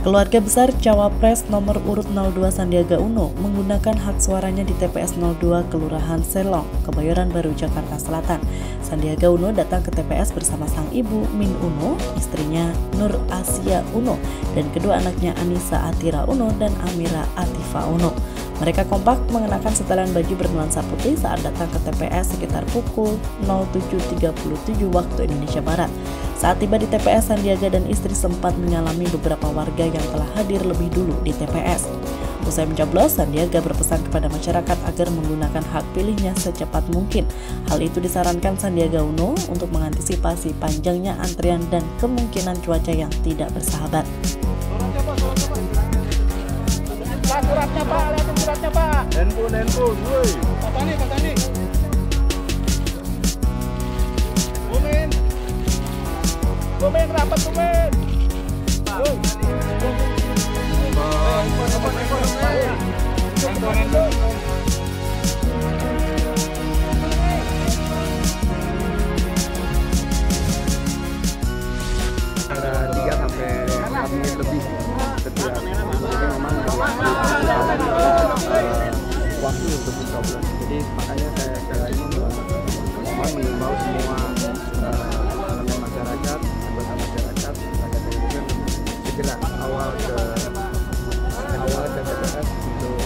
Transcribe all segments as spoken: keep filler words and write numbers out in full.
Keluarga besar Cawapres nomor urut nol dua Sandiaga Uno menggunakan hak suaranya di T P S nol dua Kelurahan Selong, Kebayoran Baru, Jakarta Selatan. Sandiaga Uno datang ke T P S bersama sang ibu Min Uno, istrinya Nur Asia Uno, dan kedua anaknya Anissa Atira Uno dan Amira Atifa Uno. Mereka kompak mengenakan setelan baju bernuansa putih saat datang ke T P S sekitar pukul nol tujuh tiga puluh tujuh waktu Indonesia Barat. Saat tiba di T P S, Sandiaga dan istri sempat menyalami beberapa warga yang telah hadir lebih dulu di T P S. Usai mencoblos, Sandiaga berpesan kepada masyarakat agar menggunakan hak pilihnya secepat mungkin. Hal itu disarankan Sandiaga Uno untuk mengantisipasi panjangnya antrian dan kemungkinan cuaca yang tidak bersahabat. Suratnya Pak, lihatin suratnya Pak. Handphone, handphone, woi. Pak Tani, Pak Tani. Bumin. Bumin, rapat Bumin. Woi. Handphone, handphone, handphone. Handphone, handphone. Ada tiga sampai empat menit lebih setiap. Jadi memang waktu untuk mencoblos. Jadi makanya saya sekali lagi mohon mengimbau semua elemen masyarakat, anggota masyarakat, agar kemudian segera awal ke awal ke T P S untuk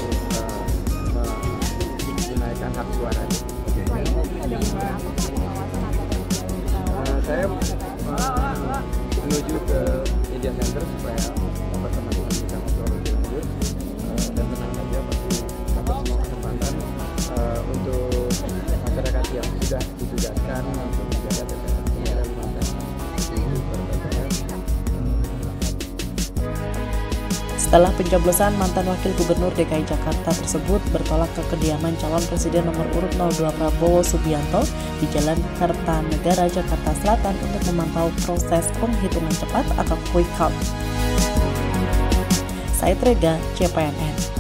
menggunakan hak suaranya. Saya menuju ke media center supaya dapat teman-teman bisa ngobrol lebih lanjut dan tenang saja, pasti dapat semua kesempatan uh, untuk masyarakat yang sudah ditugaskan untuk menjaga T P S ada lima belas ribu per T P S. Setelah pencoblosan, mantan Wakil Gubernur D K I Jakarta tersebut bertolak ke kediaman calon presiden nomor urut nol dua Prabowo Subianto di Jalan Kertanegara, Jakarta Selatan untuk memantau proses penghitungan cepat atau quick count. Saya Trega, C P N N.